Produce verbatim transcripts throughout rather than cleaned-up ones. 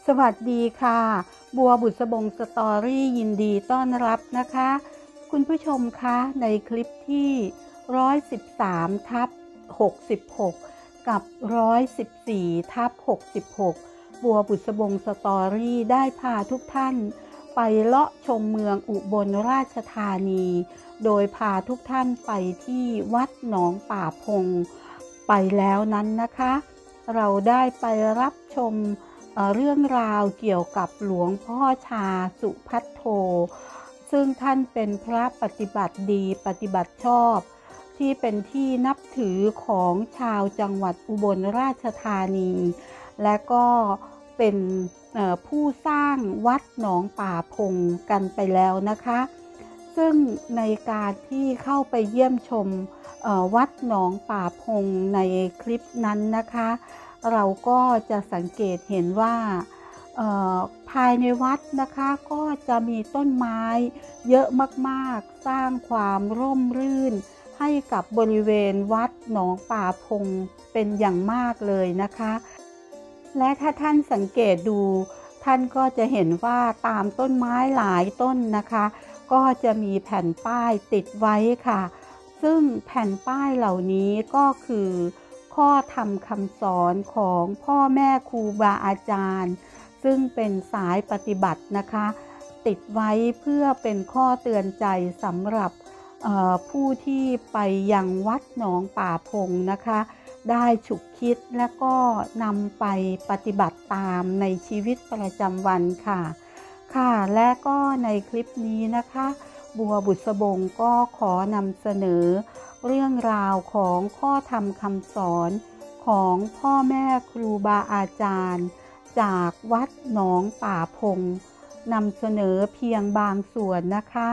สวัสดีค่ะบัวบุษบงสตอรี่ยินดีต้อนรับนะคะคุณผู้ชมคะในคลิปที่หนึ่งร้อยสิบสามทับหกสิบหกกับหนึ่งร้อยสิบสี่ทับหกสิบหกบัวบุษบงสตอรี่ได้พาทุกท่านไปเลาะชมเมืองอุบลราชธานีโดยพาทุกท่านไปที่วัดหนองป่าพงไปแล้วนั้นนะคะเราได้ไปรับชมเรื่องราวเกี่ยวกับหลวงพ่อชาสุภัทโทซึ่งท่านเป็นพระปฏิบัติดีปฏิบัติชอบที่เป็นที่นับถือของชาวจังหวัดอุบลราชธานีและก็เป็นผู้สร้างวัดหนองป่าพงกันไปแล้วนะคะซึ่งในการที่เข้าไปเยี่ยมชมวัดหนองป่าพงในคลิปนั้นนะคะเราก็จะสังเกตเห็นว่าภายในวัดนะคะก็จะมีต้นไม้เยอะมากๆสร้างความร่มรื่นให้กับบริเวณวัดหนองป่าพงเป็นอย่างมากเลยนะคะและถ้าท่านสังเกตดูท่านก็จะเห็นว่าตามต้นไม้หลายต้นนะคะก็จะมีแผ่นป้ายติดไว้ค่ะซึ่งแผ่นป้ายเหล่านี้ก็คือข้อธรรมคำสอนของพ่อแม่ครูบาอาจารย์ซึ่งเป็นสายปฏิบัตินะคะติดไว้เพื่อเป็นข้อเตือนใจสำหรับผู้ที่ไปยังวัดหนองป่าพงนะคะได้ฉุกคิดและก็นำไปปฏิบัติตามในชีวิตประจำวันค่ะค่ะและก็ในคลิปนี้นะคะบัวบุษบงก็ขอนำเสนอเรื่องราวของข้อธรรมคำสอนของพ่อแม่ครูบาอาจารย์จากวัดหนองป่าพงนำเสนอเพียงบางส่วนนะคะ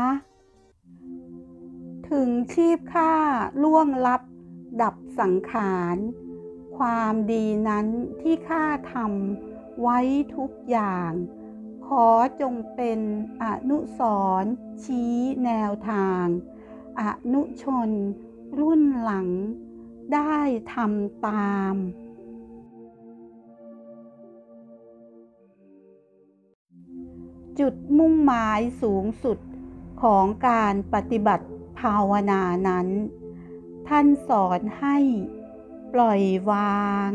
ถึงชีพข้าล่วงลับดับสังขารความดีนั้นที่ข้าทำไว้ทุกอย่างขอจงเป็นอนุสรณ์ชี้แนวทางอนุชนรุ่นหลังได้ทำตามจุดมุ่งหมายสูงสุดของการปฏิบัติภาวนานั้นท่านสอนให้ปล่อยวาง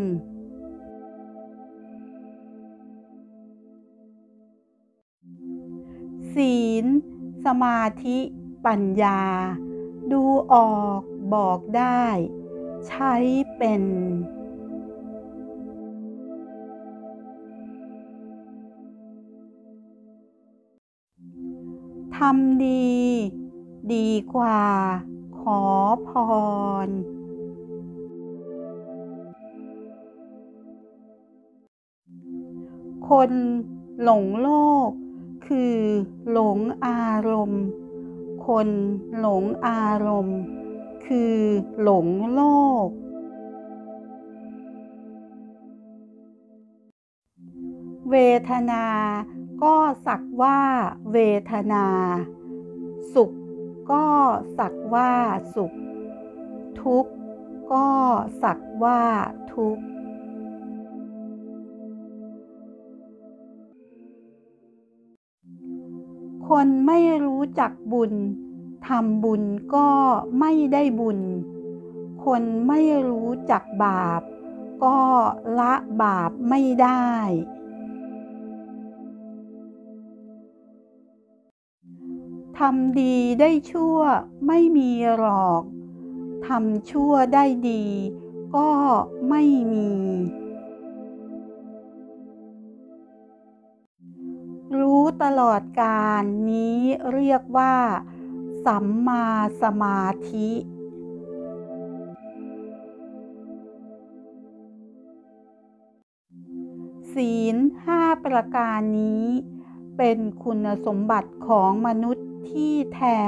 ศีลสมาธิปัญญาดูออกบอกได้ใช้เป็นทำดีดีกว่าขอพรคนหลงโลกคือหลงอารมณ์คนหลงอารมณ์คือหลงโลกเวทนาก็สักว่าเวทนาสุขก็สักว่าสุขทุกข์ก็สักว่าทุกข์คนไม่รู้จักบุญทำบุญก็ไม่ได้บุญคนไม่รู้จักบาปก็ละบาปไม่ได้ทำดีได้ชั่วไม่มีหรอกทำชั่วได้ดีก็ไม่มีรู้ตลอดกาลนี้เรียกว่าสัมมาสมาธิศีลห้าประการนี้เป็นคุณสมบัติของมนุษย์ที่แท้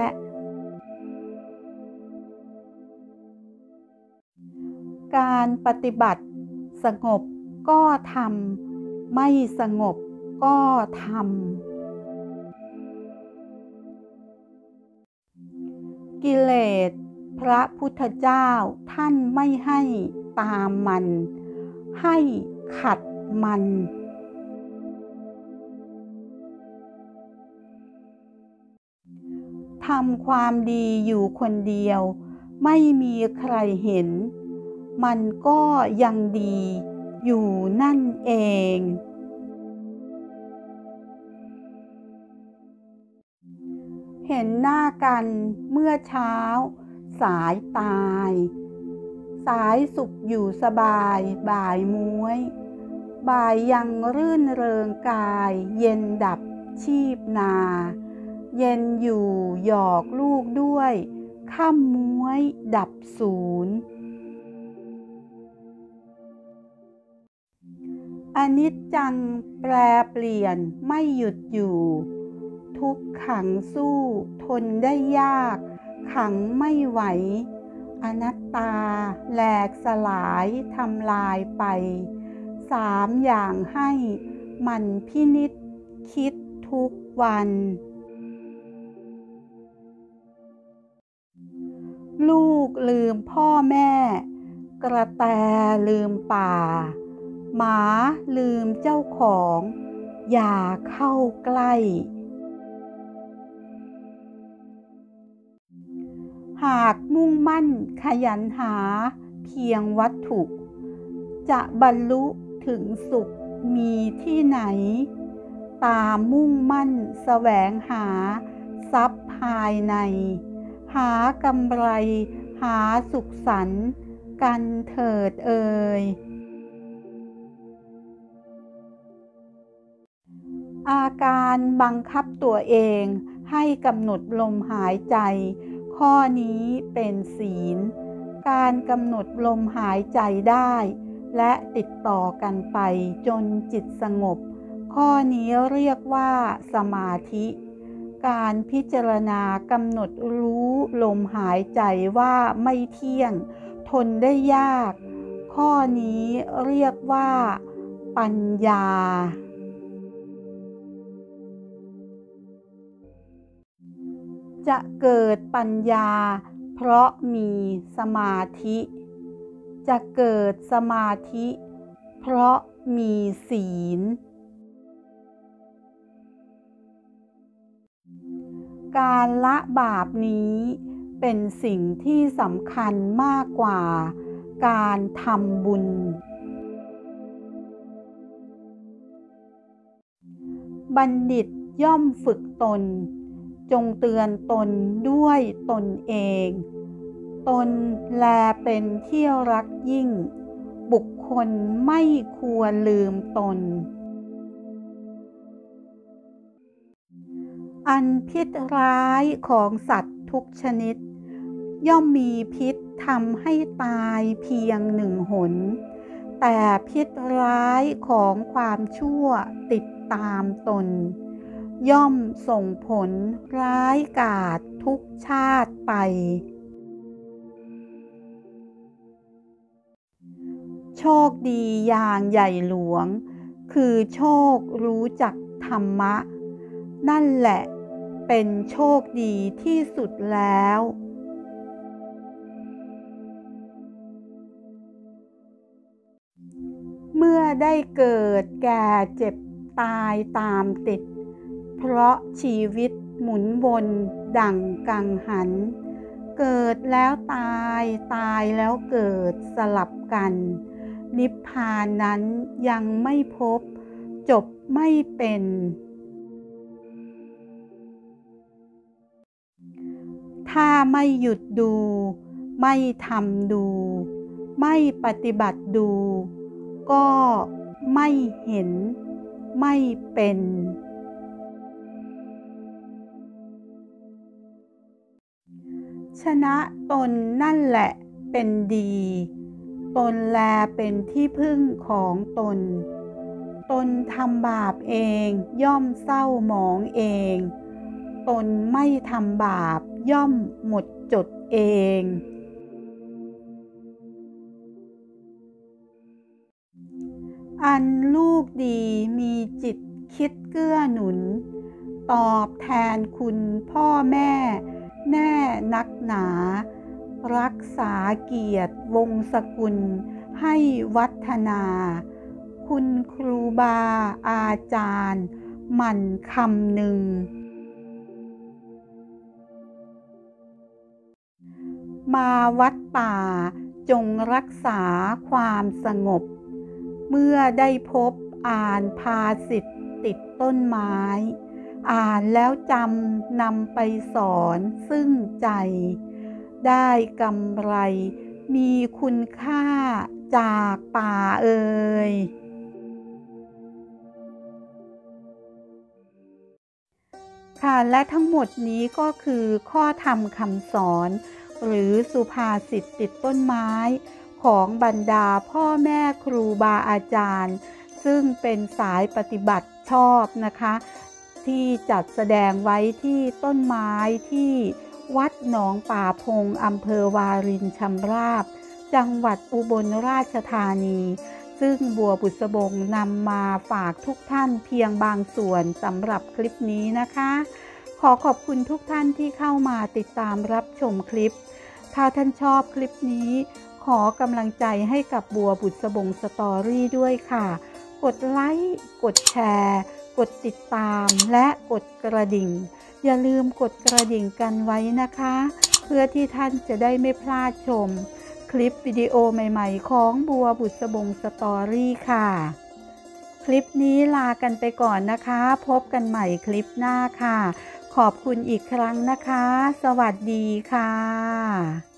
การปฏิบัติสงบก็ทำไม่สงบก็ทำกิเลสพระพุทธเจ้าท่านไม่ให้ตามมันให้ขัดมันทำความดีอยู่คนเดียวไม่มีใครเห็นมันก็ยังดีอยู่นั่นเองเห็นหน้ากันเมื่อเช้าสายตายสายสุขอยู่สบายบ่ายม้วยบ่ายยังรื่นเริงกายเย็นดับชีพนาเย็นอยู่หยอกลูกด้วยค่ำม้วยดับศูนย์อนิจจังแปรเปลี่ยนไม่หยุดอยู่ทุกขังสู้ทนได้ยากขังไม่ไหวอนัตตาแหลกสลายทำลายไปสามอย่างให้มันพินิจคิดทุกวันลูกลืมพ่อแม่กระแตลืมป่าหมาลืมเจ้าของอย่าเข้าใกล้หากมุ่งมั่นขยันหาเพียงวัตถุจะบรรลุถึงสุขมีที่ไหนตามมุ่งมั่นแสวงหาทรัพย์ภายในหากำไรหาสุขสันต์กันเถิดเอ่ยอาการบังคับตัวเองให้กำหนดลมหายใจข้อนี้เป็นศีลการกำหนดลมหายใจได้และติดต่อกันไปจนจิตสงบข้อนี้เรียกว่าสมาธิการพิจารณากำหนดรู้ลมหายใจว่าไม่เที่ยงทนได้ยากข้อนี้เรียกว่าปัญญาจะเกิดปัญญาเพราะมีสมาธิจะเกิดสมาธิเพราะมีศีลการละบาปนี้เป็นสิ่งที่สำคัญมากกว่าการทำบุญบัณฑิตย่อมฝึกตนจงเตือนตนด้วยตนเองตนแลเป็นที่รักยิ่งบุคคลไม่ควรลืมตนอันพิษร้ายของสัตว์ทุกชนิดย่อมมีพิษทำให้ตายเพียงหนึ่งหนแต่พิษร้ายของความชั่วติดตามตนย่อมส่งผลร้ายกาจทุกชาติไปโชคดีอย่างใหญ่หลวงคือโชครู้จักธรรมะนั่นแหละเป็นโชคดีที่สุดแล้วเมื่อได้เกิดแก่เจ็บตายตามติดเพราะชีวิตหมุนวนดั่งกังหันเกิดแล้วตายตายแล้วเกิดสลับกันนิพพานนั้นยังไม่พบจบไม่เป็นถ้าไม่หยุดดูไม่ทำดูไม่ปฏิบัติดูก็ไม่เห็นไม่เป็นชนะตนนั่นแหละเป็นดีตนแลเป็นที่พึ่งของตนตนทำบาปเองย่อมเศร้าหมองเองตนไม่ทำบาปย่อมหมดจดเองอันลูกดีมีจิตคิดเกื้อหนุนตอบแทนคุณพ่อแม่แน่นักหนารักษาเกียรติวงศกุลให้วัฒนาคุณครูบาอาจารย์หมั่นคำนึงมาวัดป่าจงรักษาความสงบเมื่อได้พบอ่านภาษิตติดต้นไม้อ่านแล้วจำนำไปสอนซึ่งใจได้กำไรมีคุณค่าจากป่าเอ่ยค่ะและทั้งหมดนี้ก็คือข้อธรรมคำสอนหรือสุภาษิตติดต้นไม้ของบรรดาพ่อแม่ครูบาอาจารย์ซึ่งเป็นสายปฏิบัติชอบนะคะที่จัดแสดงไว้ที่ต้นไม้ที่วัดหนองป่าพงอำเภอวารินชำราบจังหวัดอุบลราชธานีซึ่งบัวบุษบงนำมาฝากทุกท่านเพียงบางส่วนสำหรับคลิปนี้นะคะขอขอบคุณทุกท่านที่เข้ามาติดตามรับชมคลิปถ้าท่านชอบคลิปนี้ขอกำลังใจให้กับบัวบุษบงสตอรี่ด้วยค่ะกดไลค์กดแชร์กดติดตามและกดกระดิ่งอย่าลืมกดกระดิ่งกันไว้นะคะเพื่อที่ท่านจะได้ไม่พลาดชมคลิปวิดีโอใหม่ๆของบัวบุษบงสตอรี่ค่ะคลิปนี้ลากันไปก่อนนะคะพบกันใหม่คลิปหน้าค่ะขอบคุณอีกครั้งนะคะสวัสดีค่ะ